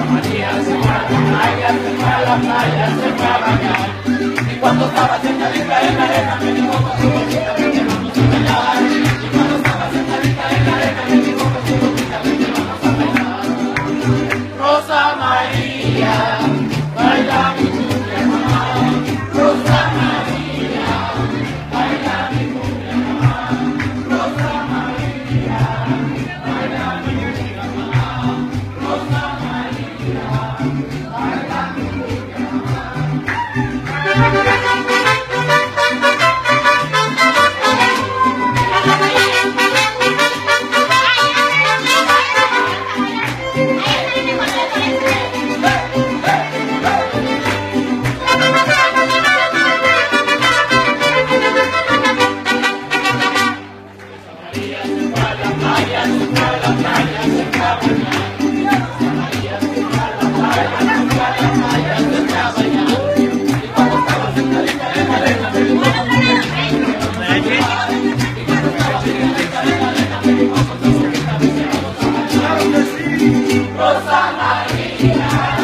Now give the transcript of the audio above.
María se fue a la playa, se fue a bañar. Y cuando estaba sentadita en la arena, me dijo con su boquita, vente, vamos a bailar. Y cuando estaba sentadita en la arena, me dijo con su boquita, vente, vamos a bailar. Rosa María, baila mi cumbia, mamá. Rosa María, baila mi cumbia, mamá. Rosa María, baila mi cumbia, mamá. Rosa María, baila mi cumbia, mamá. Rosa María.